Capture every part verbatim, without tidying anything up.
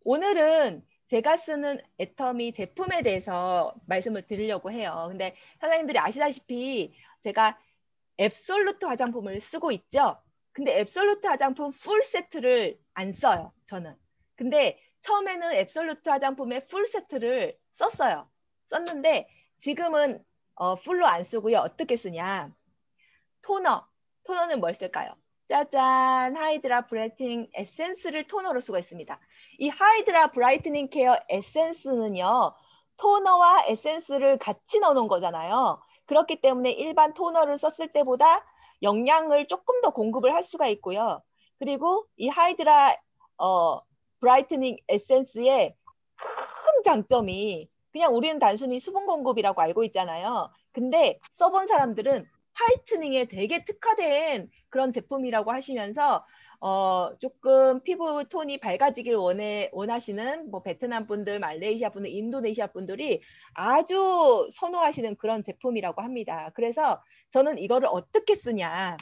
오늘은 제가 쓰는 애터미 제품에 대해서 말씀을 드리려고 해요. 근데 사장님들이 아시다시피 제가 앱솔루트 화장품을 쓰고 있죠. 근데 앱솔루트 화장품 풀 세트를 안 써요. 저는. 근데 처음에는 앱솔루트 화장품의 풀 세트를 썼어요. 썼는데 지금은 어, 풀로 안 쓰고요. 어떻게 쓰냐. 토너. 토너는 뭘 쓸까요? 짜잔! 하이드라 브라이트닝 에센스를 토너로 쓰고 있습니다. 이 하이드라 브라이트닝 케어 에센스는요. 토너와 에센스를 같이 넣어놓은 거잖아요. 그렇기 때문에 일반 토너를 썼을 때보다 영양을 조금 더 공급을 할 수가 있고요. 그리고 이 하이드라 어, 브라이트닝 에센스의 큰 장점이 그냥 우리는 단순히 수분 공급이라고 알고 있잖아요. 근데 써본 사람들은 화이트닝에 되게 특화된 그런 제품이라고 하시면서 어, 조금 피부 톤이 밝아지길 원해, 원하시는 뭐 베트남 분들, 말레이시아 분들, 인도네시아 분들이 아주 선호하시는 그런 제품이라고 합니다. 그래서 저는 이거를 어떻게 쓰냐.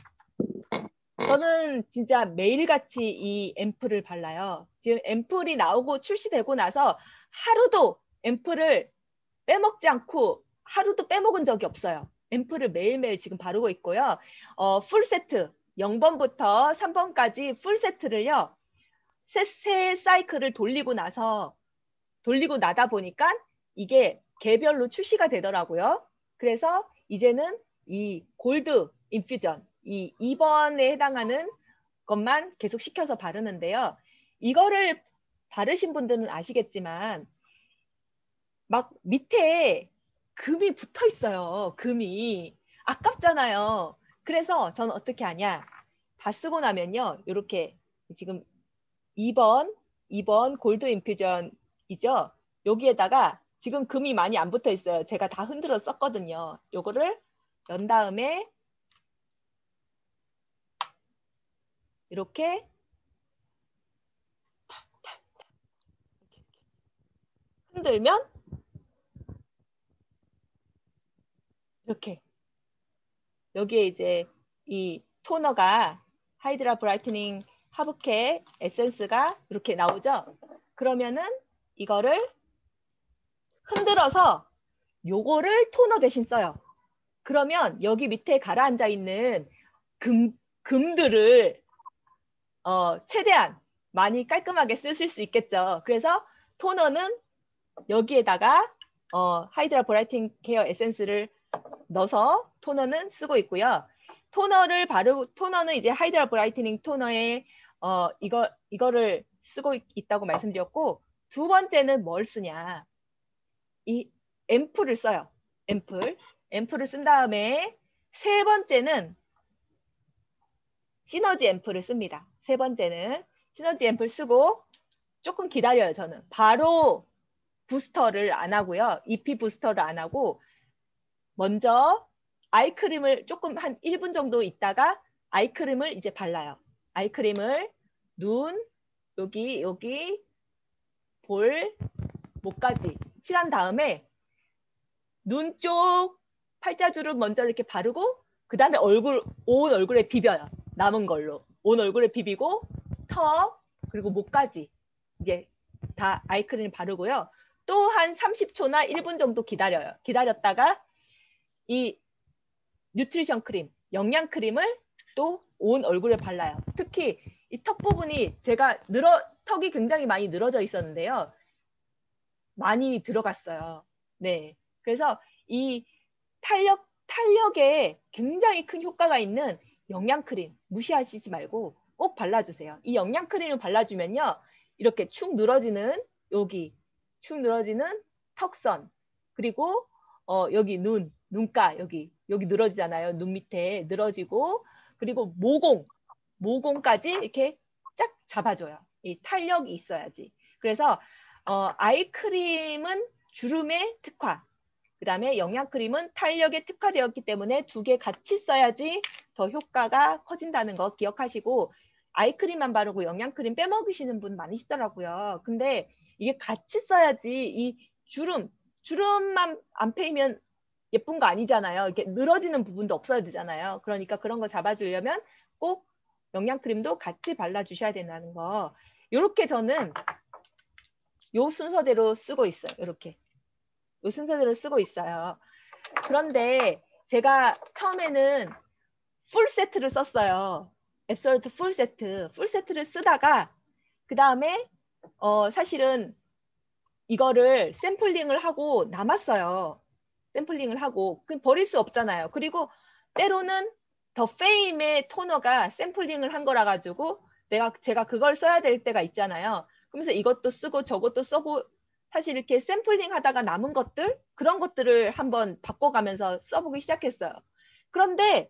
저는 진짜 매일같이 이 앰플을 발라요. 지금 앰플이 나오고 출시되고 나서 하루도 앰플을 빼먹지 않고 하루도 빼먹은 적이 없어요. 앰플을 매일매일 지금 바르고 있고요. 어, 풀 세트 영 번부터 삼 번까지 풀 세트를요. 세, 세 사이클을 돌리고 나서 돌리고 나다 보니까 이게 개별로 출시가 되더라고요. 그래서 이제는 이 골드 인퓨전 이 이 번에 해당하는 것만 계속 시켜서 바르는데요. 이거를 바르신 분들은 아시겠지만 막 밑에 금이 붙어 있어요. 금이. 아깝잖아요. 그래서 저는 어떻게 하냐. 다 쓰고 나면요. 이렇게 지금 이 번, 이 번 골드 인퓨전이죠. 여기에다가 지금 금이 많이 안 붙어 있어요. 제가 다 흔들어 썼거든요. 요거를 연 다음에 이렇게 흔들면 이렇게 여기에 이제 이 토너가 하이드라 브라이트닝 하브케 에센스가 이렇게 나오죠. 그러면은 이거를 흔들어서 요거를 토너 대신 써요. 그러면 여기 밑에 가라앉아 있는 금, 금들을 어, 최대한 많이 깔끔하게 쓰실 수 있겠죠. 그래서 토너는 여기에다가 어, 하이드라 브라이팅 케어 에센스를 넣어서 토너는 쓰고 있고요. 토너를 바르고 토너는 이제 하이드라 브라이트닝 토너에 어, 이거 이거를 쓰고 있, 다고 말씀드렸고 두 번째는 뭘 쓰냐? 이 앰플을 써요. 앰플. 앰플을 쓴 다음에 세 번째는 시너지 앰플을 씁니다. 세 번째는 시너지 앰플 쓰고 조금 기다려요. 저는 바로 부스터를 안 하고요. 이피 부스터를 안 하고 먼저 아이크림을 조금 한 일 분 정도 있다가 아이크림을 이제 발라요. 아이크림을 눈, 여기, 여기, 볼, 목까지 칠한 다음에 눈 쪽 팔자주름 먼저 이렇게 바르고 그 다음에 얼굴, 온 얼굴에 비벼요. 남은 걸로. 온 얼굴에 비비고 턱 그리고 목까지 이제 다 아이크림 바르고요. 또 한 삼십 초나 일 분 정도 기다려요. 기다렸다가 이 뉴트리션 크림, 영양 크림을 또 온 얼굴에 발라요. 특히 이 턱 부분이 제가 늘어 턱이 굉장히 많이 늘어져 있었는데요. 많이 들어갔어요. 네. 그래서 이 탄력 탄력에 굉장히 큰 효과가 있는 영양 크림 무시하시지 말고 꼭 발라주세요. 이 영양 크림을 발라주면요. 이렇게 축 늘어지는 여기 축 늘어지는 턱선 그리고 어, 여기 눈, 눈가 여기 여기 늘어지잖아요. 눈 밑에 늘어지고 그리고 모공, 모공까지 이렇게 쫙 잡아줘요. 이 탄력이 있어야지. 그래서 어, 아이크림은 주름에 특화, 그 다음에 영양크림은 탄력에 특화되었기 때문에 두 개 같이 써야지 더 효과가 커진다는 거 기억하시고 아이크림만 바르고 영양크림 빼먹으시는 분 많으시더라고요. 근데 이게 같이 써야지 이 주름, 주름만 안 패이면 예쁜 거 아니잖아요. 이렇게 늘어지는 부분도 없어야 되잖아요. 그러니까 그런 거 잡아주려면 꼭 영양크림도 같이 발라주셔야 된다는 거. 이렇게 저는 요 순서대로 쓰고 있어요. 이렇게. 요 순서대로 쓰고 있어요. 그런데 제가 처음에는 풀 세트를 썼어요. 앱솔루트 풀 세트. 풀 세트를 쓰다가 그 다음에 어, 사실은 이거를 샘플링을 하고 남았어요. 샘플링을 하고 그 버릴 수 없잖아요. 그리고 때로는 더 페임의 토너가 샘플링을 한 거라 가지고 내가 제가 그걸 써야 될 때가 있잖아요. 그러면서 이것도 쓰고 저것도 써고 사실 이렇게 샘플링 하다가 남은 것들 그런 것들을 한번 바꿔가면서 써보기 시작했어요. 그런데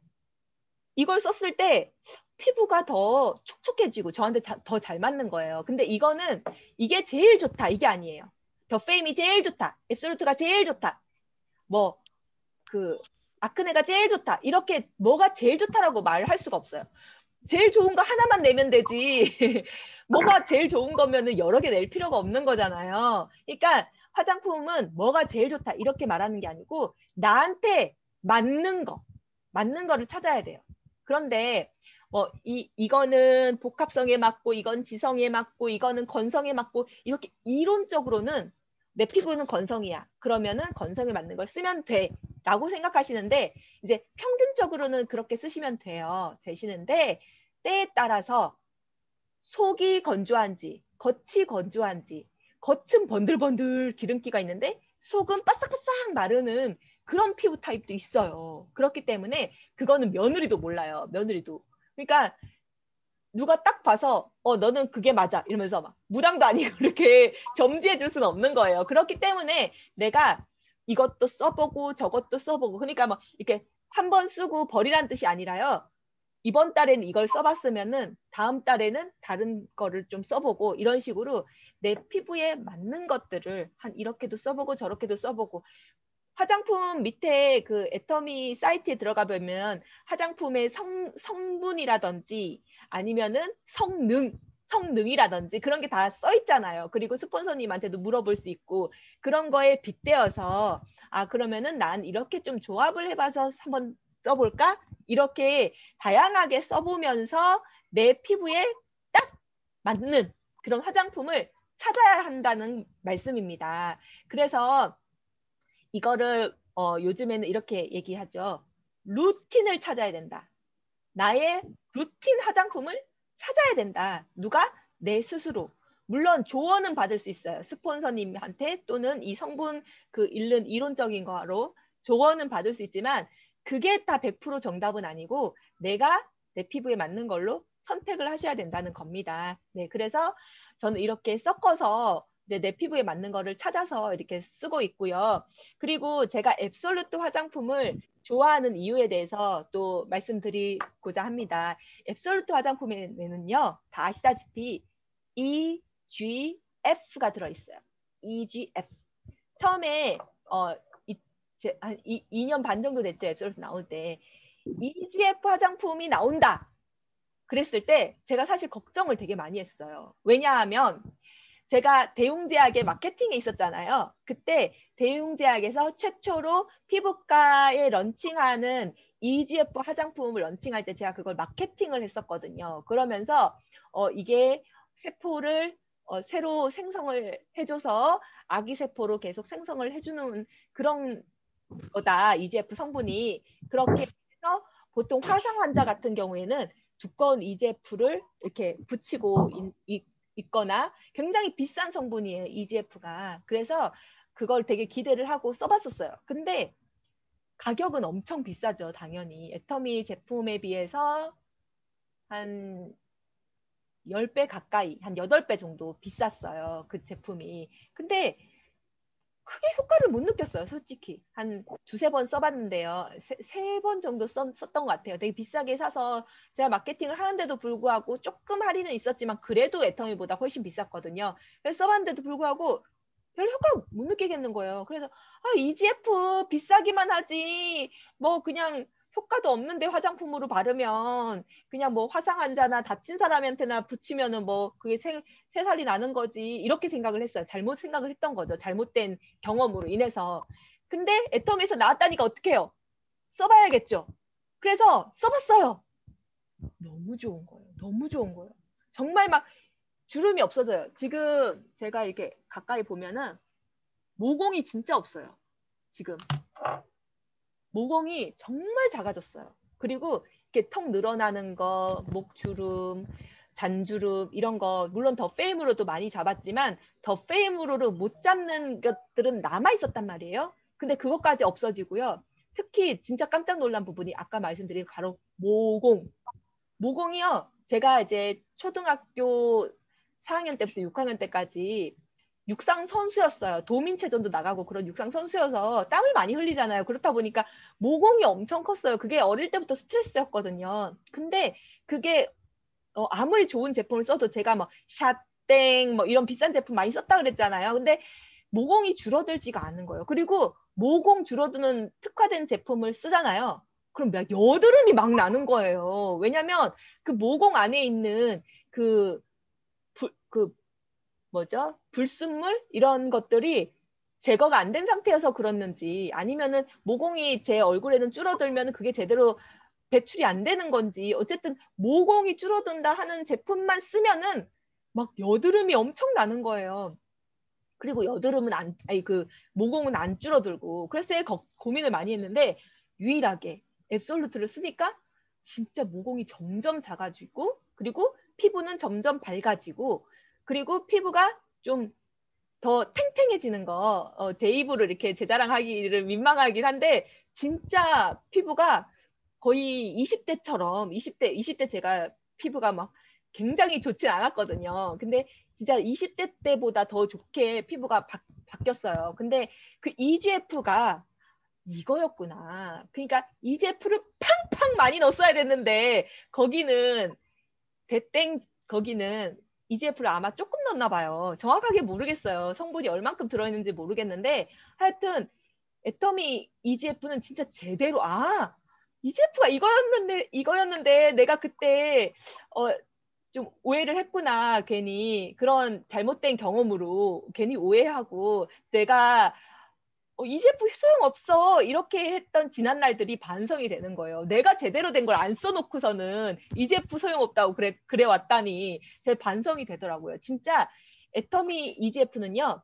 이걸 썼을 때 피부가 더 촉촉해지고 저한테 더 잘 맞는 거예요. 근데 이거는 이게 제일 좋다 이게 아니에요. 더 페임이 제일 좋다. 앱솔루트가 제일 좋다. 뭐 그 아크네가 제일 좋다. 이렇게 뭐가 제일 좋다라고 말할 수가 없어요. 제일 좋은 거 하나만 내면 되지. 뭐가 제일 좋은 거면은 여러 개 낼 필요가 없는 거잖아요. 그러니까 화장품은 뭐가 제일 좋다 이렇게 말하는 게 아니고 나한테 맞는 거, 맞는 거를 찾아야 돼요. 그런데 뭐 이, 이거는 복합성에 맞고 이건 지성에 맞고 이거는 건성에 맞고 이렇게 이론적으로는 내 피부는 건성이야. 그러면은 건성에 맞는 걸 쓰면 돼. 라고 생각하시는데 이제 평균적으로는 그렇게 쓰시면 돼요. 되시는데 때에 따라서 속이 건조한지 겉이 건조한지 겉은 번들번들 기름기가 있는데 속은 바싹바싹 마르는 그런 피부 타입도 있어요. 그렇기 때문에 그거는 며느리도 몰라요. 며느리도. 그러니까 누가 딱 봐서 어 너는 그게 맞아 이러면서 막 무당도 아니고 이렇게 점지해 줄 수는 없는 거예요. 그렇기 때문에 내가 이것도 써보고 저것도 써보고 그러니까 뭐 이렇게 한 번 쓰고 버리란 뜻이 아니라요. 이번 달에는 이걸 써봤으면은 다음 달에는 다른 거를 좀 써보고 이런 식으로 내 피부에 맞는 것들을 한 이렇게도 써보고 저렇게도 써보고 화장품 밑에 그 애터미 사이트에 들어가 보면 화장품의 성, 성분이라든지 아니면은 성능, 성능이라든지 그런 게 다 써 있잖아요. 그리고 스폰서님한테도 물어볼 수 있고 그런 거에 빗대어서 아 그러면은 난 이렇게 좀 조합을 해봐서 한번 써볼까? 이렇게 다양하게 써보면서 내 피부에 딱 맞는 그런 화장품을 찾아야 한다는 말씀입니다. 그래서 이거를 어, 요즘에는 이렇게 얘기하죠. 루틴을 찾아야 된다. 나의 루틴 화장품을 찾아야 된다. 누가? 내 스스로. 물론 조언은 받을 수 있어요. 스폰서님한테 또는 이 성분 그 읽는 이론적인 거로 조언은 받을 수 있지만 그게 다 백 퍼센트 정답은 아니고 내가 내 피부에 맞는 걸로 선택을 하셔야 된다는 겁니다. 네, 그래서 저는 이렇게 섞어서 내, 내 피부에 맞는 거를 찾아서 이렇게 쓰고 있고요. 그리고 제가 앱솔루트 화장품을 좋아하는 이유에 대해서 또 말씀드리고자 합니다. 앱솔루트 화장품에는요, 다 아시다시피 이지에프가 들어있어요. 이지에프. 처음에 어, 이, 제, 한 이, 이 년 반 정도 됐죠. 앱솔루트 나올 때. 이지에프 화장품이 나온다. 그랬을 때 제가 사실 걱정을 되게 많이 했어요. 왜냐하면 제가 대웅제약의 마케팅에 있었잖아요. 그때 대웅제약에서 최초로 피부과에 런칭하는 이지에프 화장품을 런칭할 때 제가 그걸 마케팅을 했었거든요. 그러면서 어, 이게 세포를 어, 새로 생성을 해줘서 아기 세포로 계속 생성을 해주는 그런 거다. 이지에프 성분이. 그렇게 해서 보통 화상 환자 같은 경우에는 두꺼운 이지에프를 이렇게 붙이고 있, 있거나 굉장히 비싼 성분이에요. 이지에프가. 그래서 그걸 되게 기대를 하고 써봤었어요. 근데 가격은 엄청 비싸죠. 당연히. 애터미 제품에 비해서 한 십 배 가까이, 한 여덟 배 정도 비쌌어요. 그 제품이. 근데 크게 효과를 못 느꼈어요. 솔직히. 한 두세 번 써봤는데요. 세 번 정도 썼, 썼던 것 같아요. 되게 비싸게 사서 제가 마케팅을 하는데도 불구하고 조금 할인은 있었지만 그래도 애터미보다 훨씬 비쌌거든요. 그래서 써봤는데도 불구하고 별 효과를 못 느끼겠는 거예요. 그래서 아, 이지에프 비싸기만 하지 뭐 그냥 효과도 없는데 화장품으로 바르면 그냥 뭐 화상 환자나 다친 사람한테나 붙이면은 뭐 그게 세, 세 살이 나는 거지 이렇게 생각을 했어요. 잘못 생각을 했던 거죠. 잘못된 경험으로 인해서. 근데 애텀에서 나왔다니까 어떡해요? 써봐야겠죠. 그래서 써봤어요. 너무 좋은 거예요. 너무 좋은 거예요. 정말 막 주름이 없어져요. 지금 제가 이렇게 가까이 보면은 모공이 진짜 없어요. 지금 모공이 정말 작아졌어요. 그리고 이렇게 턱 늘어나는 거, 목주름, 잔주름 이런 거 물론 더 페임으로도 많이 잡았지만 더 페임으로 못 잡는 것들은 남아 있었단 말이에요. 근데 그것까지 없어지고요. 특히 진짜 깜짝 놀란 부분이 아까 말씀드린 바로 모공. 모공이요. 제가 이제 초등학교 사 학년 때부터 육 학년 때까지 육상 선수였어요. 도민체전도 나가고 그런 육상 선수여서 땀을 많이 흘리잖아요. 그렇다 보니까 모공이 엄청 컸어요. 그게 어릴 때부터 스트레스였거든요. 근데 그게 어, 아무리 좋은 제품을 써도 제가 뭐 샷땡 뭐 이런 비싼 제품 많이 썼다 그랬잖아요. 근데 모공이 줄어들지가 않은 거예요. 그리고 모공 줄어드는 특화된 제품을 쓰잖아요. 그럼 막 여드름이 막 나는 거예요. 왜냐면 그 모공 안에 있는 그, 불, 그 뭐죠? 불순물 이런 것들이 제거가 안 된 상태여서 그렇는지 아니면은 모공이 제 얼굴에는 줄어들면 그게 제대로 배출이 안 되는 건지 어쨌든 모공이 줄어든다 하는 제품만 쓰면은 막 여드름이 엄청 나는 거예요. 그리고 여드름은 안, 아니 그 모공은 안 줄어들고 그래서 거, 고민을 많이 했는데 유일하게 앱솔루트를 쓰니까 진짜 모공이 점점 작아지고 그리고 피부는 점점 밝아지고 그리고 피부가 좀 더 탱탱해지는 거, 어, 제 입으로 이렇게 제 자랑하기를 민망하긴 한데, 진짜 피부가 거의 이십 대처럼, 이십 대, 이십 대 제가 피부가 막 굉장히 좋진 않았거든요. 근데 진짜 이십 대 때보다 더 좋게 피부가 바, 바뀌었어요. 근데 그 이지에프가 이거였구나. 그러니까 이지에프를 팡팡 많이 넣었어야 됐는데, 거기는 대땡 거기는 이지에프를 아마 조금 넣었나 봐요. 정확하게 모르겠어요. 성분이 얼만큼 들어있는지 모르겠는데 하여튼 애터미 이지에프는 진짜 제대로 아 이지에프가 이거였는데 이거였는데 내가 그때 어, 좀 오해를 했구나. 괜히 그런 잘못된 경험으로 괜히 오해하고 내가 어, 이 제품 소용없어. 이렇게 했던 지난 날들이 반성이 되는 거예요. 내가 제대로 된 걸 안 써놓고서는 이 제품 소용없다고 그래, 그래 왔다니 제 반성이 되더라고요. 진짜 애터미 이지에프는요.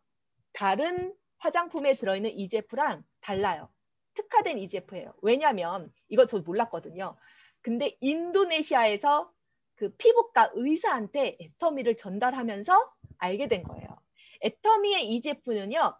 다른 화장품에 들어있는 이지에프랑 달라요. 특화된 이지에프예요. 왜냐하면 이거 저 몰랐거든요. 근데 인도네시아에서 그 피부과 의사한테 애터미를 전달하면서 알게 된 거예요. 애터미의 이지에프는요.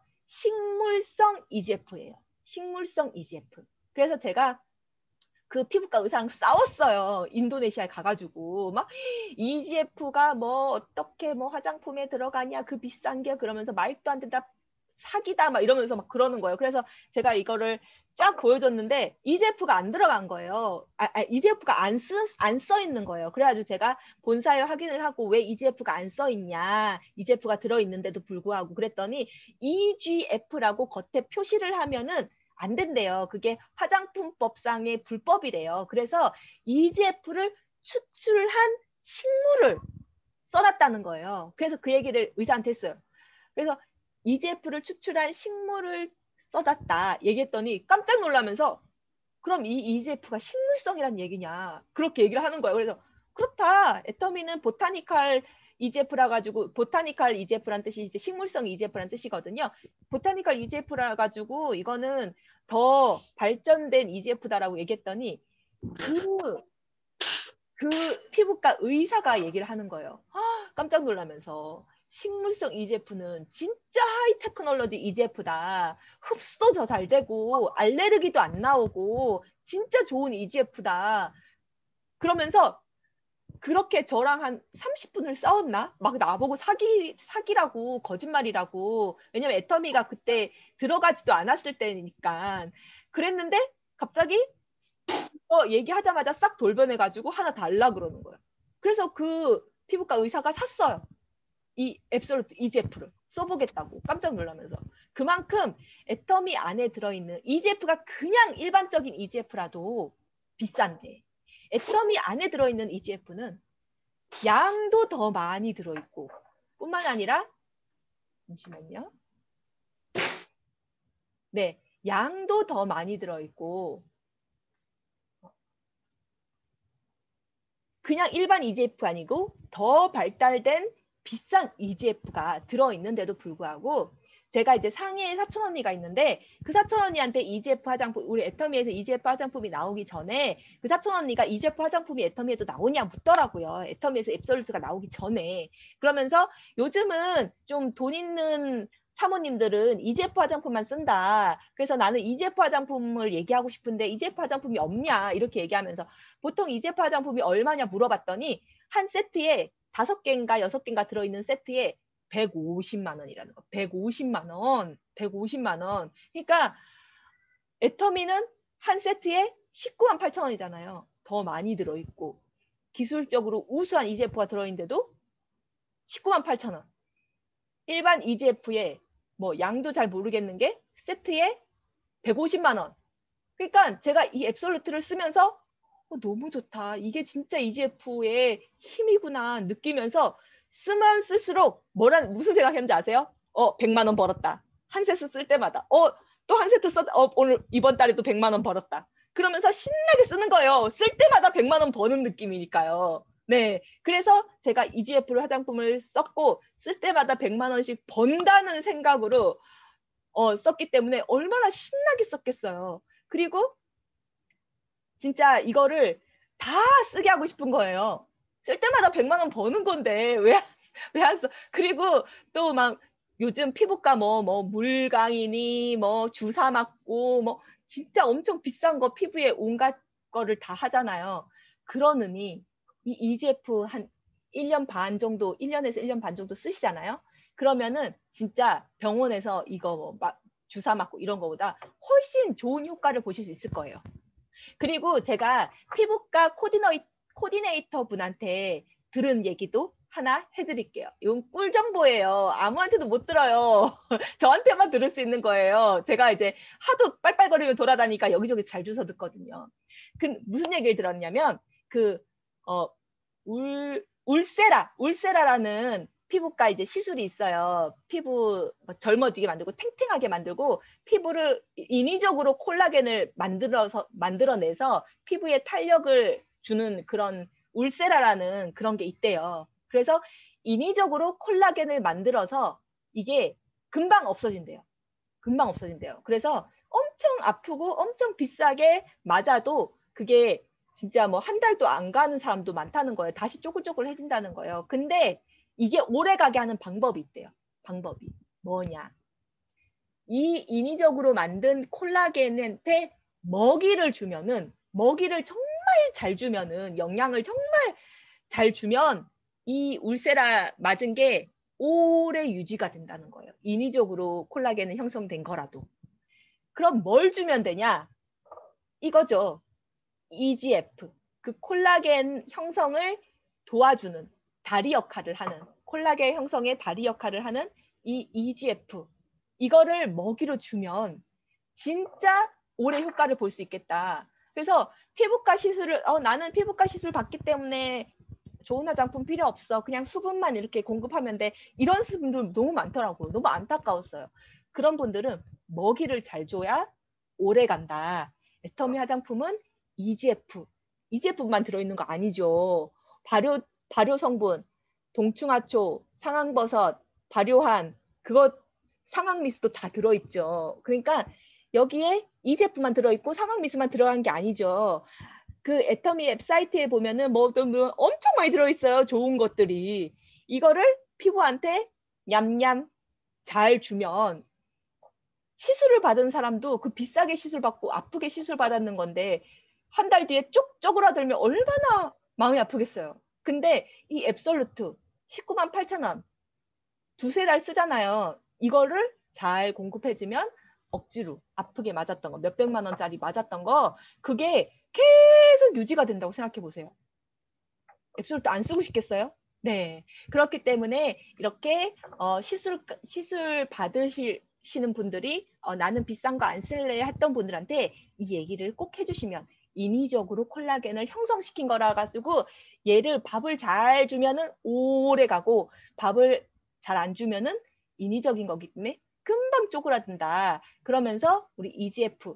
식물성 이지에프예요. 식물성 이지에프. 그래서 제가 그 피부과 의사랑 싸웠어요. 인도네시아에 가가지고 막 이지에프가 뭐 어떻게 뭐 화장품에 들어가냐 그 비싼 게 그러면서 말도 안 된다 사기다 막 이러면서 막 그러는 거예요. 그래서 제가 이거를 쫙 보여줬는데 이지에프가 안 들어간 거예요. 아, 아, 이지에프가 안, 쓰, 안 써 있는 거예요. 그래가지고 제가 본사에 확인을 하고 왜 이지에프가 안 써 있냐 이지에프가 들어있는데도 불구하고 그랬더니 이지에프라고 겉에 표시를 하면은 안 된대요. 그게 화장품법상의 불법이래요. 그래서 이지에프를 추출한 식물을 써놨다는 거예요. 그래서 그 얘기를 의사한테 했어요. 그래서 이지에프를 추출한 식물을 써놨다 얘기했더니 깜짝 놀라면서 그럼 이 이지에프가 식물성이란 얘기냐 그렇게 얘기를 하는 거예요. 그래서 그렇다. 애터미는 보타니컬 이지에프라 가지고 보타니컬 이지에프란 뜻이 이제 식물성 이지에프란 뜻이거든요. 보타니컬 이지에프라 가지고 이거는 더 발전된 이지에프다라고 얘기했더니 그, 그 피부과 의사가 얘기를 하는 거예요. 허, 깜짝 놀라면서 식물성 이지에프는 진짜 하이 테크놀로지 이지에프다. 흡수도 더 잘 되고 알레르기도 안 나오고 진짜 좋은 이지에프다. 그러면서 그렇게 저랑 한 삼십 분을 싸웠나? 막 나보고 사기, 사기라고, 거짓말이라고. 왜냐면 애터미가 그때 들어가지도 않았을 때니까. 그랬는데 갑자기 어, 얘기하자마자 싹 돌변해가지고 하나 달라 그러는 거예요. 그래서 그 피부과 의사가 샀어요. 이 앱솔루트 이지에프를 써보겠다고 깜짝 놀라면서. 그만큼 애터미 안에 들어있는 이지에프가 그냥 일반적인 이지에프라도 비싼데 애터미 안에 들어있는 이지에프는 양도 더 많이 들어있고 뿐만 아니라 잠시만요. 네, 양도 더 많이 들어있고 그냥 일반 이지에프 아니고 더 발달된 비싼 이지에프가 들어있는데도 불구하고 제가 이제 상해에 사촌 언니가 있는데 그 사촌 언니한테 이지에프 화장품, 우리 애터미에서 이지에프 화장품이 나오기 전에 그 사촌 언니가 이지에프 화장품이 애터미에도 나오냐 묻더라고요. 애터미에서 앱솔루트가 나오기 전에. 그러면서 요즘은 좀 돈 있는 사모님들은 이지에프 화장품만 쓴다. 그래서 나는 이지에프 화장품을 얘기하고 싶은데 이지에프 화장품이 없냐 이렇게 얘기하면서 보통 이지에프 화장품이 얼마냐 물어봤더니 한 세트에 다섯 개인가 여섯 개인가 들어있는 세트에 백오십만 원이라는 거. 백오십만 원. 백오십만 원. 그러니까 애터미는 한 세트에 십구만 팔천 원이잖아요. 더 많이 들어있고 기술적으로 우수한 이지에프가 들어있는데도 십구만 팔천 원. 일반 이지에프에 뭐 양도 잘 모르겠는 게 세트에 백오십만 원. 그러니까 제가 이 앱솔루트를 쓰면서 어, 너무 좋다. 이게 진짜 이지에프의 힘이구나 느끼면서 쓰면 쓸수록 뭐란 무슨 생각했는지 아세요? 어, 백만 원 벌었다. 한 세트 쓸 때마다. 어, 또 한 세트 썼 어, 오늘 이번 달에 또 백만 원 벌었다. 그러면서 신나게 쓰는 거예요. 쓸 때마다 백만 원 버는 느낌이니까요. 네. 그래서 제가 이지에프 화장품을 썼고 쓸 때마다 백만 원씩 번다는 생각으로 어, 썼기 때문에 얼마나 신나게 썼겠어요. 그리고 진짜 이거를 다 쓰게 하고 싶은 거예요. 쓸 때마다 백만 원 버는 건데 왜 왜 안 써? 그리고 또 막 요즘 피부과 뭐 뭐 물광이니 뭐 주사 맞고 뭐 진짜 엄청 비싼 거 피부에 온갖 거를 다 하잖아요. 그러느니 이 이지에프 한 일 년 반 정도, 일 년에서 일 년 반 정도 쓰시잖아요. 그러면은 진짜 병원에서 이거 뭐 막 주사 맞고 이런 거보다 훨씬 좋은 효과를 보실 수 있을 거예요. 그리고 제가 피부과 코디너이, 코디네이터 분한테 들은 얘기도 하나 해드릴게요. 이건 꿀 정보예요. 아무한테도 못 들어요. 저한테만 들을 수 있는 거예요. 제가 이제 하도 빨빨거리며 돌아다니까 여기저기 잘 주워 듣거든요. 그 무슨 얘기를 들었냐면 그 어, 울 울세라 울세라라는 피부과 이제 시술이 있어요. 피부 젊어지게 만들고 탱탱하게 만들고 피부를 인위적으로 콜라겐을 만들어서 만들어내서 피부에 탄력을 주는 그런 울세라라는 그런 게 있대요. 그래서 인위적으로 콜라겐을 만들어서 이게 금방 없어진대요. 금방 없어진대요. 그래서 엄청 아프고 엄청 비싸게 맞아도 그게 진짜 뭐 한 달도 안 가는 사람도 많다는 거예요. 다시 쪼글쪼글해진다는 거예요. 근데 이게 오래 가게 하는 방법이 있대요. 방법이 뭐냐? 이 인위적으로 만든 콜라겐한테 먹이를 주면은 먹이를 정말 잘 주면은 영양을 정말 잘 주면 이 울세라 맞은 게 오래 유지가 된다는 거예요. 인위적으로 콜라겐이 형성된 거라도. 그럼 뭘 주면 되냐? 이거죠. 이지에프. 그 콜라겐 형성을 도와주는 다리 역할을 하는 콜라겐 형성의 다리 역할을 하는 이 이지에프. 이거를 먹이로 주면 진짜 오래 효과를 볼 수 있겠다. 그래서 피부과 시술을 어, 나는 피부과 시술 받기 때문에 좋은 화장품 필요 없어. 그냥 수분만 이렇게 공급하면 돼. 이런 분들 너무 많더라고요. 너무 안타까웠어요. 그런 분들은 먹이를 잘 줘야 오래 간다. 애터미 화장품은 이지에프. 이지에프만 들어있는 거 아니죠. 발효, 발효 성분, 동충하초, 상황버섯, 발효한, 그거 상황미수도 다 들어있죠. 그러니까 여기에 이지에프만 들어있고 상황미수만 들어간 게 아니죠. 그 애터미 웹사이트에 보면은 뭐 엄청 많이 들어있어요. 좋은 것들이. 이거를 피부한테 냠냠 잘 주면 시술을 받은 사람도 그 비싸게 시술 받고 아프게 시술 받았는 건데 한 달 뒤에 쭉 쪼그라들면 얼마나 마음이 아프겠어요. 근데 이 앱솔루트 십구만 팔천 원 두세 달 쓰잖아요. 이거를 잘 공급해주면 억지로 아프게 맞았던 거, 몇백만 원짜리 맞았던 거 그게 계속 유지가 된다고 생각해 보세요. 앱솔루트 안 쓰고 싶겠어요? 네. 그렇기 때문에 이렇게 어, 시술, 시술 받으시는 분들이 어, 나는 비싼 거 안 쓸래 했던 분들한테 이 얘기를 꼭 해주시면 인위적으로 콜라겐을 형성시킨 거라 가지고 얘를 밥을 잘 주면은 오래 가고 밥을 잘 안 주면은 인위적인 거기 때문에 금방 쪼그라든다. 그러면서 우리 이지에프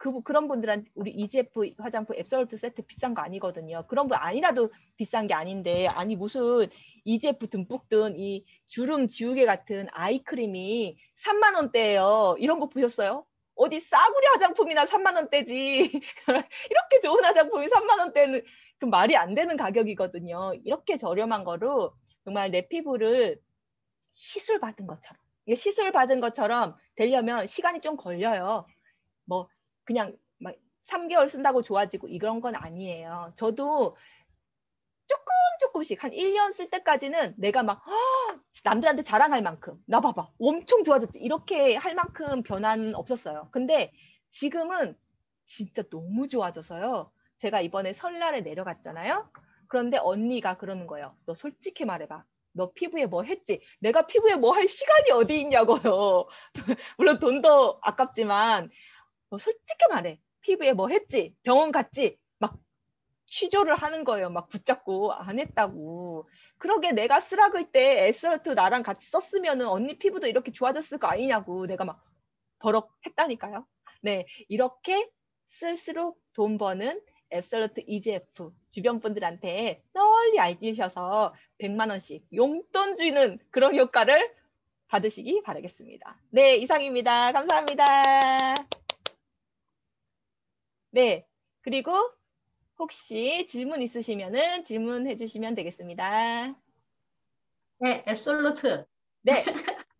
그, 그런 분들한테 우리 이지에프 화장품 앱솔루트 세트 비싼 거 아니거든요. 그런 분 아니라도 비싼 게 아닌데, 아니 무슨 이지에프 듬뿍 든 이 주름 지우개 같은 아이크림이 삼만 원대예요. 이런 거 보셨어요? 어디 싸구려 화장품이나 삼만 원대지. 이렇게 좋은 화장품이 삼만 원대는 그 말이 안 되는 가격이거든요. 이렇게 저렴한 거로 정말 내 피부를 시술 받은 것처럼, 이게 시술 받은 것처럼 되려면 시간이 좀 걸려요. 뭐 그냥 막 삼 개월 쓴다고 좋아지고 이런 건 아니에요. 저도 조금 조금씩 한 일 년 쓸 때까지는 내가 막 허, 남들한테 자랑할 만큼 나 봐봐 엄청 좋아졌지 이렇게 할 만큼 변화는 없었어요. 근데 지금은 진짜 너무 좋아져서요. 제가 이번에 설날에 내려갔잖아요. 그런데 언니가 그러는 거예요. 너 솔직히 말해봐. 너 피부에 뭐 했지? 내가 피부에 뭐 할 시간이 어디 있냐고요. 물론 돈도 아깝지만 너 솔직히 말해. 피부에 뭐 했지? 병원 갔지? 막 취조를 하는 거예요. 막 붙잡고 안 했다고. 그러게 내가 쓰라글 때 에스얼트 나랑 같이 썼으면은 언니 피부도 이렇게 좋아졌을 거 아니냐고 내가 막 버럭 했다니까요. 네, 이렇게 쓸수록 돈 버는 앱솔루트 이지에프 주변 분들한테 널리 알리셔서 백만 원씩 용돈 주는 그런 효과를 받으시기 바라겠습니다. 네, 이상입니다. 감사합니다. 네, 그리고 혹시 질문 있으시면은 질문해 주시면 되겠습니다. 네, 앱솔루트. 네.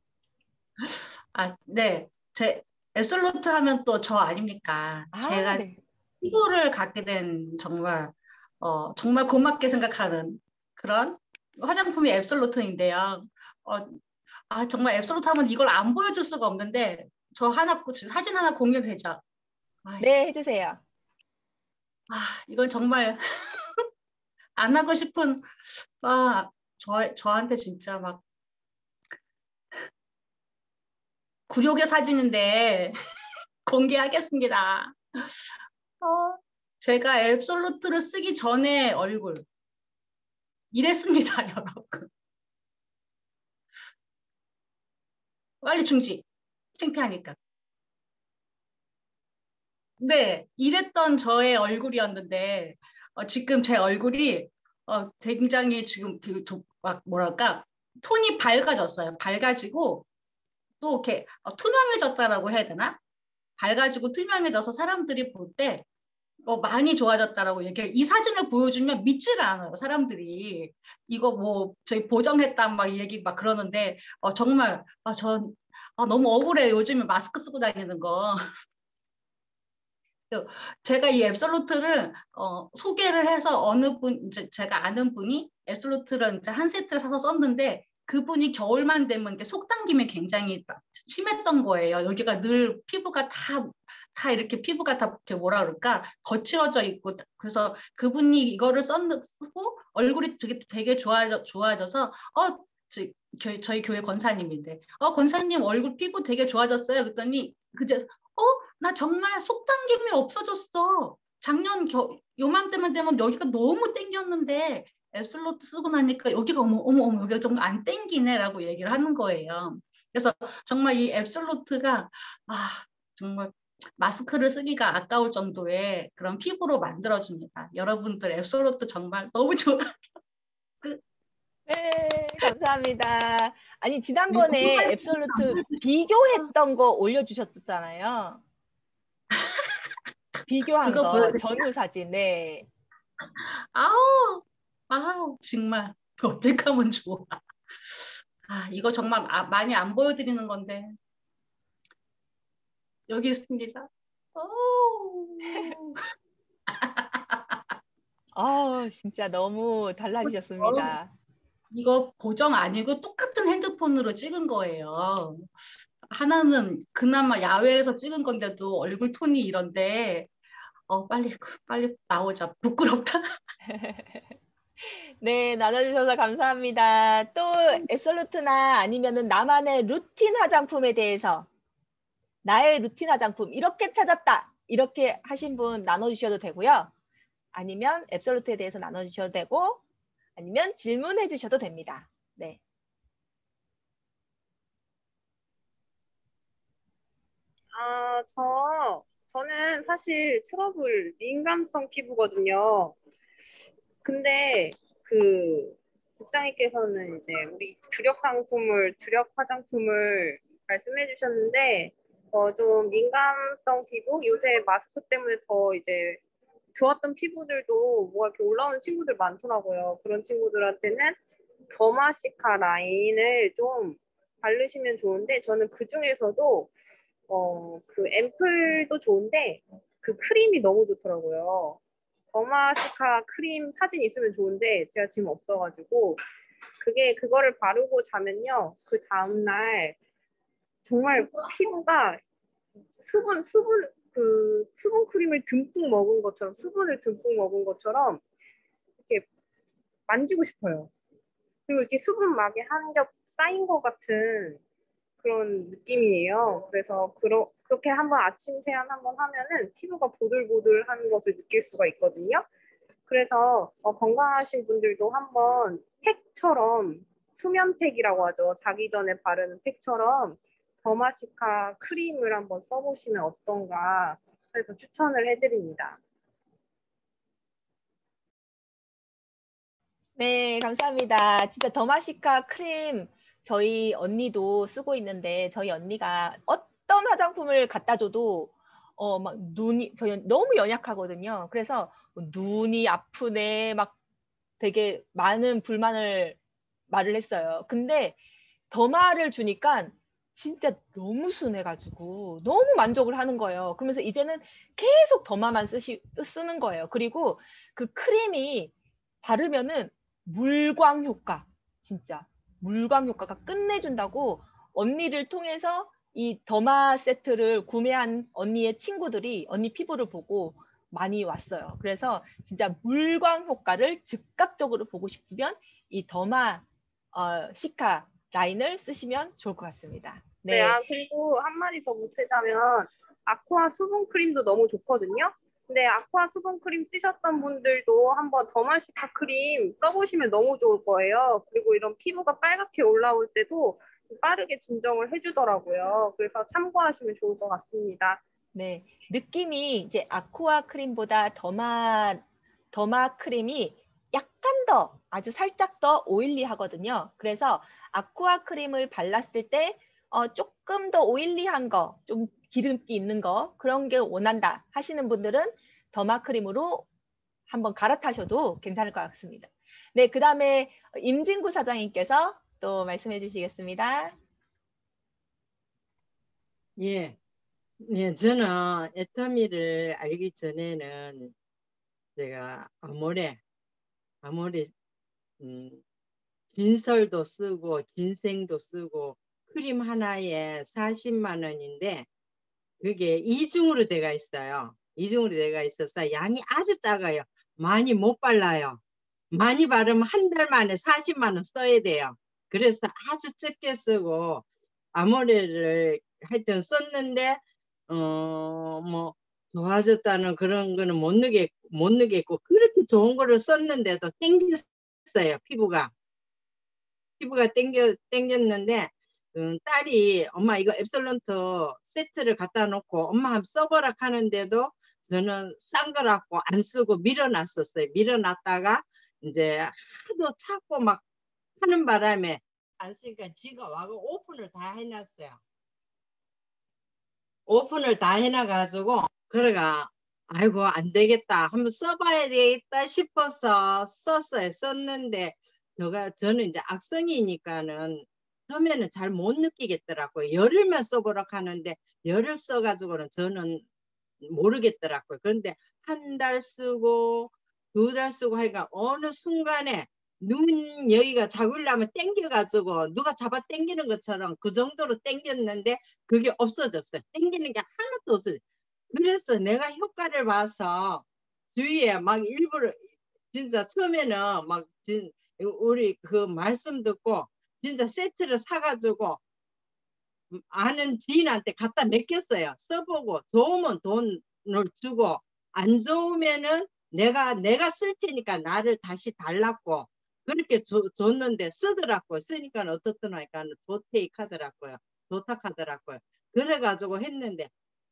아, 네. 제 앱솔루트 하면 또 저 아닙니까? 아, 제가 네. 피부를 갖게 된 정말 어, 정말 고맙게 생각하는 그런 화장품이 앱솔루트인데요. 어, 아, 정말 앱솔루트 하면 이걸 안 보여줄 수가 없는데 저 하나 사진 하나 공유되죠. 아, 네, 해주세요. 아, 이건 정말 안 하고 싶은 아, 저 저한테 진짜 막 굴욕의 사진인데 공개하겠습니다. 어, 제가 앱솔루트를 쓰기 전에 얼굴 이랬습니다, 여러분. 빨리 중지. 창피하니까. 네, 이랬던 저의 얼굴이었는데 어, 지금 제 얼굴이 어, 굉장히 지금 그, 저, 막 뭐랄까 톤이 밝아졌어요. 밝아지고 또 이렇게 어, 투명해졌다라고 해야 되나? 밝아지고 투명해져서 사람들이 볼 때 어, 많이 좋아졌다라고 얘기해. 이 사진을 보여주면 믿지를 않아요, 사람들이. 이거 뭐, 저희 보정했다, 막 얘기 막 그러는데, 어, 정말, 아, 전, 아, 너무 억울해요. 요즘에 마스크 쓰고 다니는 거. 제가 이 앱솔루트를 어, 소개를 해서 어느 분, 이제 제가 아는 분이 앱솔루트를 이제 한 세트를 사서 썼는데 그분이 겨울만 되면 이렇게 속 당김이 굉장히 심했던 거예요. 여기가 늘 피부가 다, 다 이렇게 피부가 다 이렇게 뭐라 그럴까 거칠어져 있고 그래서 그분이 이거를 썼고 얼굴이 되게 되게 좋아져 좋아져서 어 저희, 저희 교회 권사님인데 어 권사님 얼굴 피부 되게 좋아졌어요. 그랬더니 그제 어 나 정말 속당김이 없어졌어. 작년 겨, 요맘때만 되면 여기가 너무 땡겼는데 앱솔루트 쓰고 나니까 여기가 어머 어머 어머 여기가 좀 안 땡기네라고 얘기를 하는 거예요. 그래서 정말 이 앱솔루트가 아 정말 마스크를 쓰기가 아까울 정도의 그런 피부로 만들어줍니다. 여러분들 앱솔루트 정말 너무 좋아. 네, 감사합니다. 아니, 우리 지난번에 공사님 앱솔루트 비교했던 거 올려주셨었잖아요. 비교한 그거 거, 보여드릴게요. 전후 사진. 네. 아우 아우 정말 어떻게 하면 좋아. 아, 이거 정말 아, 많이 안 보여드리는 건데 여기 있습니다. 오. 아, 진짜 너무 어, 달라지셨습니다. 이거 보정 아니고 똑같은 핸드폰으로 찍은 거예요. 하나는 그나마 야외에서 찍은 건데도 얼굴 톤이 이런데 어, 빨리 빨리 나오자. 부끄럽다. 네, 나눠주셔서 감사합니다. 또 앱솔루트나 아니면은 나만의 루틴 화장품에 대해서 나의 루틴 화장품 이렇게 찾았다. 이렇게 하신 분 나눠주셔도 되고요. 아니면 앱솔루트에 대해서 나눠주셔도 되고 아니면 질문해 주셔도 됩니다. 네. 아, 저 저는 사실 트러블 민감성 피부거든요. 근데 그 국장님께서는 이제 우리 주력 상품을, 주력 화장품을 말씀해 주셨는데, 어, 좀 민감성 피부, 요새 마스크 때문에 더 이제 좋았던 피부들도 뭐가 이렇게 올라오는 친구들 많더라고요. 그런 친구들한테는 더마시카 라인을 좀 바르시면 좋은데, 저는 그 중에서도 어, 그 앰플도 좋은데 그 크림이 너무 좋더라고요. 더마시카 크림 사진 있으면 좋은데 제가 지금 없어가지고 그게 그거를 바르고 자면요. 그 다음날 정말 피부가 수분 수분 그 수분 크림을 듬뿍 먹은 것처럼 수분을 듬뿍 먹은 것처럼 이렇게 만지고 싶어요. 그리고 이렇게 수분 막에 한 겹 쌓인 것 같은 그런 느낌이에요. 그래서 그러, 그렇게 한번 아침 세안 한번 하면은 피부가 보들보들한 것을 느낄 수가 있거든요. 그래서 어, 건강하신 분들도 한번 팩처럼 수면팩이라고 하죠. 자기 전에 바르는 팩처럼 더마시카 크림을 한번 써보시면 어떤가 그래서 추천을 해드립니다. 네, 감사합니다. 진짜 더마시카 크림 저희 언니도 쓰고 있는데 저희 언니가 어떤 화장품을 갖다 줘도 어, 막 눈이 저희 너무 연약하거든요. 그래서 눈이 아프네 막 되게 많은 불만을 말을 했어요. 근데 더마를 주니까 진짜 너무 순해가지고 너무 만족을 하는 거예요. 그러면서 이제는 계속 더마만 쓰시, 쓰는 거예요. 그리고 그 크림이 바르면은 물광 효과, 진짜 물광 효과가 끝내준다고 언니를 통해서 이 더마 세트를 구매한 언니의 친구들이 언니 피부를 보고 많이 왔어요. 그래서 진짜 물광 효과를 즉각적으로 보고 싶으면 이 더마 어, 시카 라인을 쓰시면 좋을 것 같습니다. 네, 네, 아, 그리고 한 마디 더 보태자면 아쿠아 수분 크림도 너무 좋거든요. 근데 아쿠아 수분 크림 쓰셨던 분들도 한번 더마시카 크림 써보시면 너무 좋을 거예요. 그리고 이런 피부가 빨갛게 올라올 때도 빠르게 진정을 해주더라고요. 그래서 참고하시면 좋을 것 같습니다. 네. 느낌이 이제 아쿠아 크림보다 더마, 더마 크림이 약간 더, 아주 살짝 더 오일리하거든요. 그래서 아쿠아 크림을 발랐을 때 어, 조금 더 오일리한 거, 좀 기름기 있는 거, 그런 게 원한다 하시는 분들은 더마 크림으로 한번 갈아타셔도 괜찮을 것 같습니다. 네, 그 다음에 임진구 사장님께서 또 말씀해 주시겠습니다. 예, 예, 저는 애터미를 알기 전에는 제가 아모레, 아모레, 음, 진설도 쓰고 진생도 쓰고 크림 하나에 사십만 원인데 그게 이중으로 돼가 있어요. 이중으로 돼가 있어서 양이 아주 작아요. 많이 못 발라요. 많이 바르면 한 달 만에 사십만 원 써야 돼요. 그래서 아주 적게 쓰고 아모레를 하여튼 썼는데 어 뭐 좋아졌다는 그런 거는 못 느꼈 못 느꼈고 그렇게 좋은 거를 썼는데도 땡겼어요. 피부가 피부가 땡겨 땡겼는데 음, 딸이 엄마 이거 앱솔런트 세트를 갖다 놓고 엄마 한번 써보라 하는데도 저는 싼 거라고 안 쓰고 밀어놨었어요. 밀어놨다가 이제 하도 찾고 막 하는 바람에 안 쓰니까 지가 와서 오픈을 다 해놨어요. 오픈을 다 해놔가지고 그래가 아이고 안 되겠다 한번 써봐야 되겠다 싶어서 썼어요. 썼는데 제가 저는 이제 악성이니까는 처음에는 잘 못 느끼겠더라고요. 열흘만 써보라 하는데 열흘 써가지고는 저는 모르겠더라고요. 그런데 한 달 쓰고 두 달 쓰고 하니까 어느 순간에 눈 여기가 잡으려면 땡겨가지고 누가 잡아 땡기는 것처럼 그 정도로 땡겼는데 그게 없어졌어요. 땡기는 게 하나도 없어요. 그래서 내가 효과를 봐서 주위에 막 일부러 진짜 처음에는 막 진, 우리 그 말씀 듣고 진짜 세트를 사가지고 아는 지인한테 갖다 맡겼어요. 써보고 좋으면 돈을 주고 안 좋으면은 내가 내가 쓸 테니까 나를 다시 달랐고 그렇게 줘, 줬는데 쓰더라고요. 쓰니까 어떻더라 하니까 좋테이크 하더라고요. 좋다 하더라고요. 그래가지고 했는데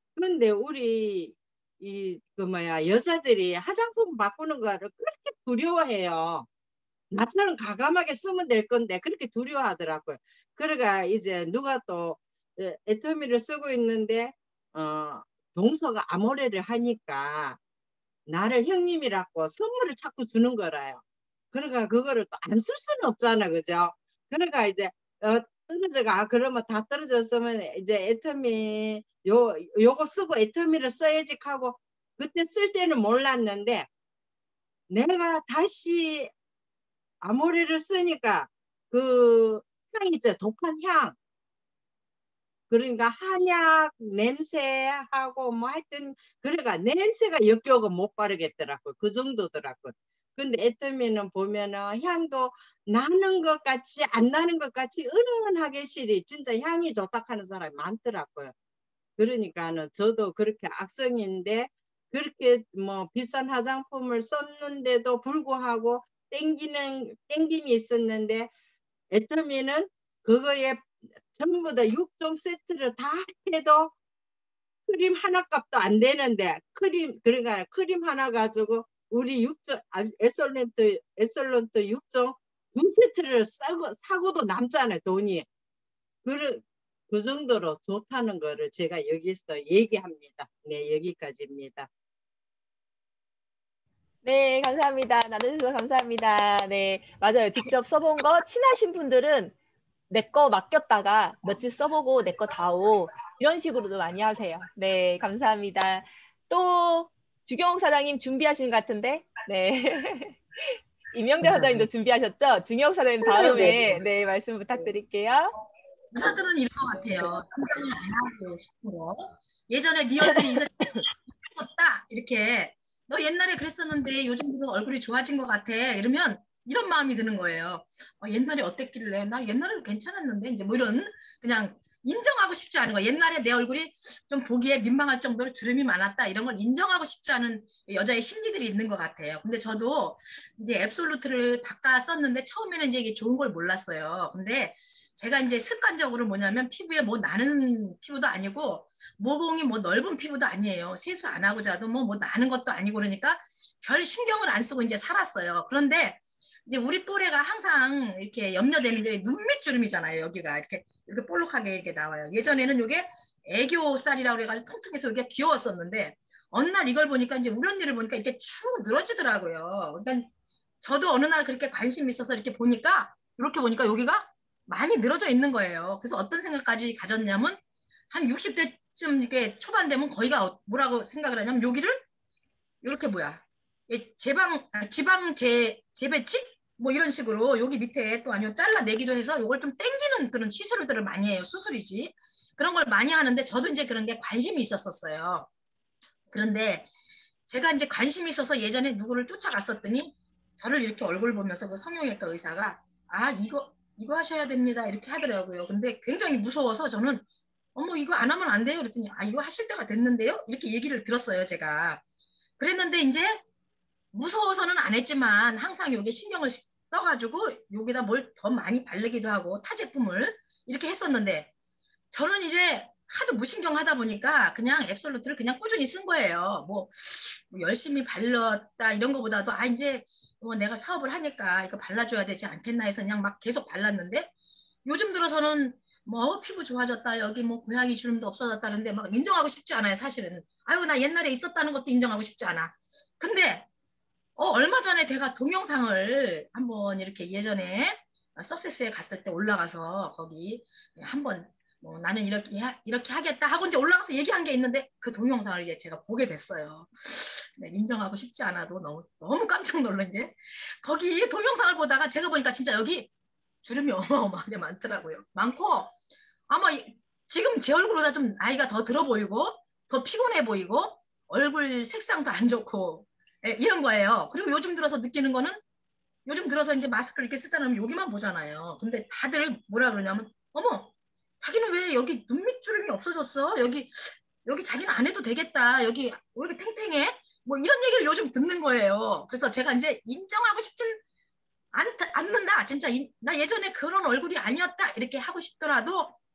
근데 우리 이 그 뭐야 여자들이 화장품 바꾸는 거를 그렇게 두려워해요. 나처럼 과감하게 쓰면 될 건데 그렇게 두려워하더라고요. 그러니까 이제 누가 또 에, 애터미를 쓰고 있는데 어, 동서가 아모레를 하니까 나를 형님이라고 선물을 자꾸 주는 거라요. 그러니까 그거를 또 안 쓸 수는 없잖아, 그죠? 그러니까 이제 어, 떨어져가 아, 그러면 다 떨어졌으면 이제 애터미 요 요거 쓰고 애터미를 써야지 하고 그때 쓸 때는 몰랐는데 내가 다시 아모레를 쓰니까 그 향 있죠, 독한 향. 그러니까 한약 냄새하고 뭐 하여튼 그러니까 냄새가 역겨워 못 바르겠더라고. 그 정도더라고. 근데 애터미는 보면은 향도 나는 것 같이 안 나는 것 같이 은은하게 실이 진짜 향이 좋다 하는 사람이 많더라고요. 그러니까는 저도 그렇게 악성인데 그렇게 뭐 비싼 화장품을 썼는데도 불구하고 땡기는 땡김이 있었는데 애터미는 그거에 전부 다 육 종 세트를 다 해도 크림 하나 값도 안 되는데 크림 그러니까 크림 하나 가지고 우리 육 종 에솔렌트 에솔렌트 육 종 두 세트를 사고 사고도 남잖아요 돈이. 그, 그 정도로 좋다는 거를 제가 여기서 얘기합니다. 네 여기까지입니다. 네, 감사합니다. 나눠주셔서 감사합니다. 네, 맞아요. 직접 써본 거 친하신 분들은 내 거 맡겼다가 며칠 써보고 내 거 다오. 이런 식으로도 많이 하세요. 네, 감사합니다. 또 주경 사장님 준비하신 것 같은데, 네. 임영자 사장님도 준비하셨죠? 준혁 사장님 다음에 네 말씀 부탁드릴게요. 여자들은 이런 것 같아요. 인정을 안 하고 싶은 거. 예전에 네 얼굴이 있었다 이렇게 너 옛날에 그랬었는데 요즘도 얼굴이 좋아진 것 같아 이러면 이런 마음이 드는 거예요. 어, 옛날에 어땠길래 나 옛날에도 괜찮았는데 이제 뭐 이런 그냥 인정하고 싶지 않은 거. 옛날에 내 얼굴이 좀 보기에 민망할 정도로 주름이 많았다 이런 걸 인정하고 싶지 않은 여자의 심리들이 있는 것 같아요. 근데 저도 이제 앱솔루트를 바꿔 썼는데 처음에는 이제 이게 좋은 걸 몰랐어요. 근데 제가 이제 습관적으로 뭐냐면 피부에 뭐 나는 피부도 아니고 모공이 뭐 넓은 피부도 아니에요. 세수 안 하고 자도 뭐, 뭐 나는 것도 아니고 그러니까 별 신경을 안 쓰고 이제 살았어요. 그런데 이제 우리 또래가 항상 이렇게 염려되는 게 눈밑주름이잖아요. 여기가 이렇게 이렇게 볼록하게 이렇게 나와요. 예전에는 이게 애교살이라고 그래가지고 통통해서 이게 귀여웠었는데 어느 날 이걸 보니까 이제 우리 언니를 보니까 이렇게 축 늘어지더라고요. 그러니까 저도 어느 날 그렇게 관심이 있어서 이렇게 보니까 이렇게 보니까 여기가 많이 늘어져 있는 거예요. 그래서 어떤 생각까지 가졌냐면 한 육십 대쯤 이렇게 초반 되면 거기가 뭐라고 생각을 하냐면 여기를 이렇게 뭐야 제방 지방 재 재배치 뭐 이런 식으로 여기 밑에 또 아니면 잘라내기도 해서 이걸 좀 땡기는 그런 시술들을 많이 해요. 수술이지. 그런 걸 많이 하는데 저도 이제 그런 게 관심이 있었었어요. 그런데 제가 이제 관심이 있어서 예전에 누구를 쫓아갔었더니 저를 이렇게 얼굴 보면서 그 성형외과 의사가 아 이거 이거 하셔야 됩니다 이렇게 하더라고요. 근데 굉장히 무서워서 저는 어머 이거 안 하면 안 돼요 그랬더니 아 이거 하실 때가 됐는데요 이렇게 얘기를 들었어요. 제가 그랬는데 이제 무서워서는 안 했지만 항상 여기 신경을 써가지고 여기다 뭘 더 많이 바르기도 하고 타 제품을 이렇게 했었는데 저는 이제 하도 무신경 하다 보니까 그냥 앱솔루트를 그냥 꾸준히 쓴 거예요. 뭐, 뭐 열심히 발랐다 이런 거보다도 아 이제 뭐 내가 사업을 하니까 이거 발라줘야 되지 않겠나 해서 그냥 막 계속 발랐는데 요즘 들어서는 뭐 피부 좋아졌다 여기 뭐 고양이 주름도 없어졌다는데 막 인정하고 싶지 않아요. 사실은 아유 나 옛날에 있었다는 것도 인정하고 싶지 않아. 근데 어, 얼마 전에 제가 동영상을 한번 이렇게 예전에 서세스에 갔을 때 올라가서 거기 한번 뭐 나는 이렇게 하, 이렇게 하겠다 하고 이제 올라가서 얘기한 게 있는데 그 동영상을 이제 제가 보게 됐어요. 네, 인정하고 싶지 않아도 너무 너무 깜짝 놀란 게 거기 동영상을 보다가 제가 보니까 진짜 여기 주름이 어마어마하게 많더라고요. 많고 아마 지금 제 얼굴보다 좀 나이가 더 들어 보이고 더 피곤해 보이고 얼굴 색상도 안 좋고 네, 이런 거예요. 그리고 요즘 들어서 느끼는 거는 요즘 들어서 이제 마스크를 이렇게 쓰잖아요. 여기만 보잖아요. 근데 다들 뭐라 그러냐면 어머 자기는 왜 여기 눈밑주름이 없어졌어? 여기 여기 자기는 안 해도 되겠다. 여기 왜 이렇게 탱탱해? 뭐 이런 얘기를 요즘 듣는 거예요. 그래서 제가 이제 인정하고 싶진 않, 않는다. 진짜 이, 나 예전에 그런 얼굴이 아니었다. 이렇게 하고 싶더라도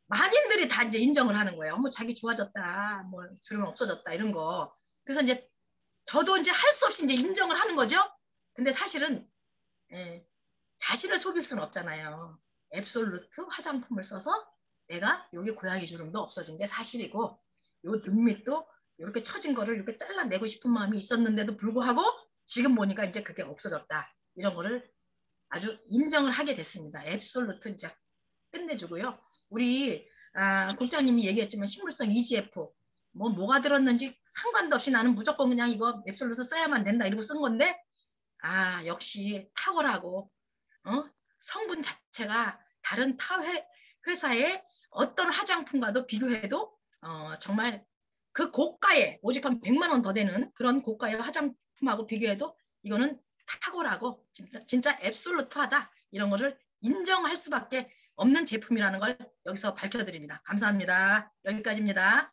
많은들이 다 이제 인정을 하는 거예요. 뭐 자기 좋아졌다, 뭐 주름 없어졌다 이런 거. 그래서 이제 저도 이제 할 수 없이 이제 인정을 하는 거죠. 근데 사실은 예, 자신을 속일 수는 없잖아요. 앱솔루트 화장품을 써서 내가 여기 고양이 주름도 없어진 게 사실이고 요 눈밑도 이렇게 처진 거를 이렇게 잘라내고 싶은 마음이 있었는데도 불구하고 지금 보니까 이제 그게 없어졌다. 이런 거를 아주 인정을 하게 됐습니다. 앱솔루트 이제 끝내주고요. 우리 아, 국장님이 얘기했지만 식물성 이지에프 뭐 뭐가 들었는지 상관도 없이 나는 무조건 그냥 이거 앱솔루트 써야만 된다 이러고 쓴 건데 아 역시 탁월하고 어? 성분 자체가 다른 타 회, 회사의 어떤 화장품과도 비교해도 어, 정말 그 고가의 오직 한 백만 원 더 되는 그런 고가의 화장품하고 비교해도 이거는 탁월하고 진짜, 진짜 앱솔루트하다 이런 거를 인정할 수밖에 없는 제품이라는 걸 여기서 밝혀드립니다. 감사합니다. 여기까지입니다.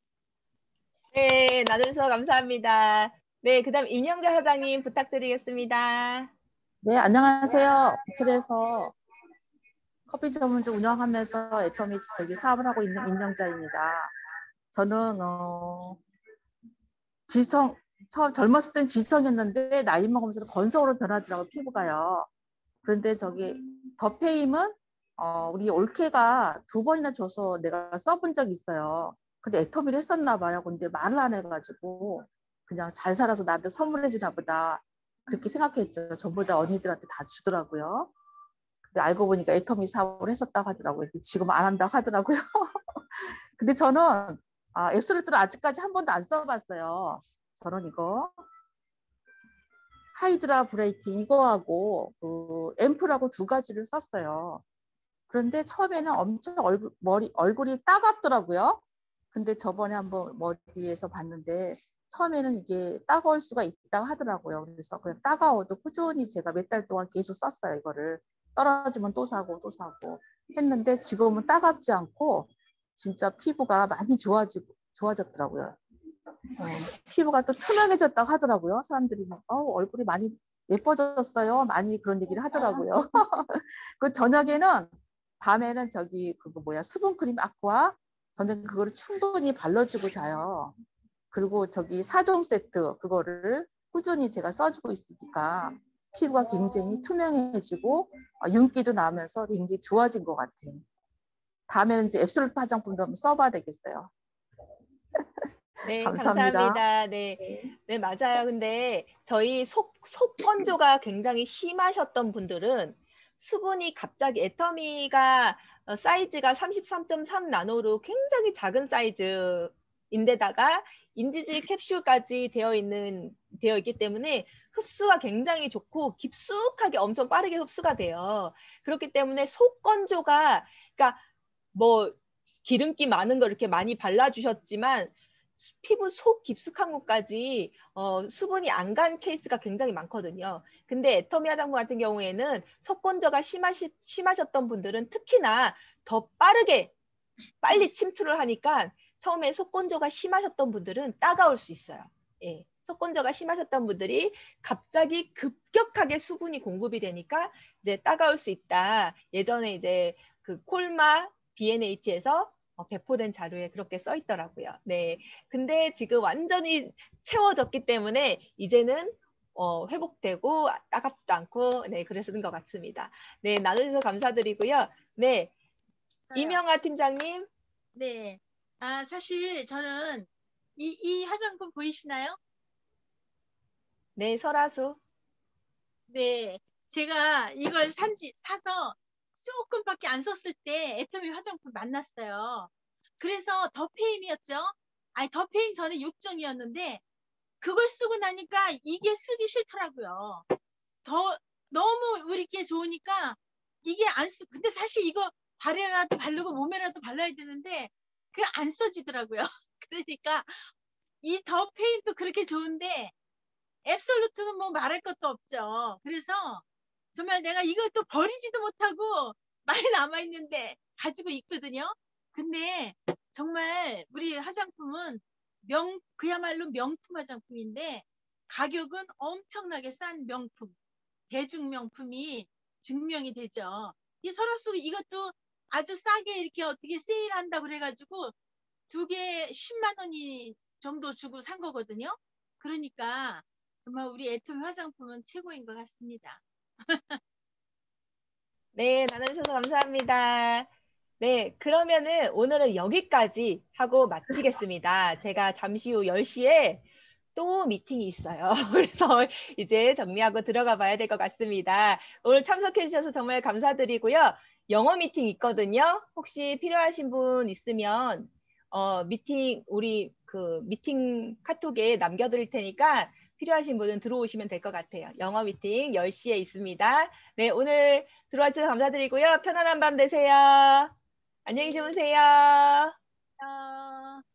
네, 나눠주셔서 감사합니다. 네, 그 다음 임영재 사장님 부탁드리겠습니다. 네, 안녕하세요. 부천에서 커피 전문점 운영하면서 애터미 저기 사업을 하고 있는 임영자입니다. 저는 어, 지성 처음 젊었을 땐 지성이었는데 나이 먹으면서 건성으로 변하더라고요, 피부가요. 그런데 저기 더페임은 어, 우리 올케가 두 번이나 줘서 내가 써본 적이 있어요. 근데 애터미를 했었나 봐요. 근데 말을 안 해가지고 그냥 잘 살아서 나한테 선물해 주나 보다 그렇게 생각했죠. 전부 다 언니들한테 다 주더라고요. 근데 알고 보니까 애터미 사업을 했었다고 하더라고요. 근데 지금 안 한다고 하더라고요. 근데 저는 아, 앱솔루트를 아직까지 한 번도 안 써봤어요. 저는 이거 하이드라 브레이팅 이거하고 그 앰플하고 두 가지를 썼어요. 그런데 처음에는 엄청 얼굴, 머리, 얼굴이 따갑더라고요. 근데 저번에 한번 머리에서 봤는데 처음에는 이게 따가울 수가 있다고 하더라고요. 그래서 그냥 따가워도 꾸준히 제가 몇 달 동안 계속 썼어요. 이거를 떨어지면 또 사고 또 사고 했는데 지금은 따갑지 않고 진짜 피부가 많이 좋아지고 좋아졌더라고요. 어, 피부가 또 투명해졌다고 하더라고요. 사람들이 막 어, 얼굴이 많이 예뻐졌어요. 많이 그런 얘기를 하더라고요. 그 저녁에는 밤에는 저기 그거 뭐야 수분크림 아쿠아 저녁에 그거를 충분히 발라주고 자요. 그리고 저기 사 종 세트 그거를 꾸준히 제가 써주고 있으니까 피부가 굉장히 투명해지고 어, 윤기도 나면서 굉장히 좋아진 것 같아요. 다음에는 이제 앱솔루트 화장품도 한번 써봐야 되겠어요. 네, 감사합니다. 감사합니다. 네, 네, 맞아요. 근데 저희 속, 속 건조가 굉장히 심하셨던 분들은 수분이 갑자기 애터미가 어, 사이즈가 삼십삼 점 삼 나노로 굉장히 작은 사이즈인데다가 인지질 캡슐까지 되어 있는, 되어 있기 때문에 흡수가 굉장히 좋고 깊숙하게 엄청 빠르게 흡수가 돼요. 그렇기 때문에 속 건조가, 그러니까 뭐 기름기 많은 거 이렇게 많이 발라주셨지만 피부 속 깊숙한 곳까지 어, 수분이 안 간 케이스가 굉장히 많거든요. 근데 애터미 화장품 같은 경우에는 속건조가 심하시, 심하셨던 분들은 특히나 더 빠르게 빨리 침투를 하니까 처음에 속건조가 심하셨던 분들은 따가울 수 있어요. 예. 속건조가 심하셨던 분들이 갑자기 급격하게 수분이 공급이 되니까 이제 따가울 수 있다. 예전에 이제 그 콜마 비엔에이치에서 배포된 자료에 그렇게 써 있더라고요. 네. 근데 지금 완전히 채워졌기 때문에 이제는 어, 회복되고 따갑지도 않고 네, 그러시는 것 같습니다. 네, 나눠주셔서 감사드리고요. 네. 저요. 이명아 팀장님. 네. 아, 사실 저는 이, 이 화장품 보이시나요? 네, 설아수. 네. 제가 이걸 산지, 사서 조금밖에 안 썼을 때 애터미 화장품 만났어요. 그래서 더페인이었죠. 아니, 더페인 전에 육 종이었는데 그걸 쓰고 나니까 이게 쓰기 싫더라고요. 더, 너무 우리께 좋으니까 이게 안 쓰, 근데 사실 이거 발에라도 바르고 몸에라도 발라야 되는데 그게 안 써지더라고요. 그러니까 이 더페인도 그렇게 좋은데 앱솔루트는 뭐 말할 것도 없죠. 그래서 정말 내가 이걸 또 버리지도 못하고 많이 남아있는데 가지고 있거든요. 근데 정말 우리 화장품은 명, 그야말로 명품 화장품인데 가격은 엄청나게 싼 명품, 대중 명품이 증명이 되죠. 이 설화수 이것도 아주 싸게 이렇게 어떻게 세일한다고 그래가지고 두 개 십만 원이 정도 주고 산 거거든요. 그러니까 정말 우리 애터미 화장품은 최고인 것 같습니다. 네, 나눠주셔서 감사합니다. 네, 그러면은 오늘은 여기까지 하고 마치겠습니다. 제가 잠시 후 열 시에 또 미팅이 있어요. 그래서 이제 정리하고 들어가 봐야 될 것 같습니다. 오늘 참석해 주셔서 정말 감사드리고요. 영어 미팅 있거든요. 혹시 필요하신 분 있으면 어, 미팅 우리 그 미팅 카톡에 남겨드릴 테니까 필요하신 분은 들어오시면 될 것 같아요. 영어 미팅 열 시에 있습니다. 네, 오늘 들어와 주셔서 감사드리고요. 편안한 밤 되세요. 안녕히 주무세요. 어...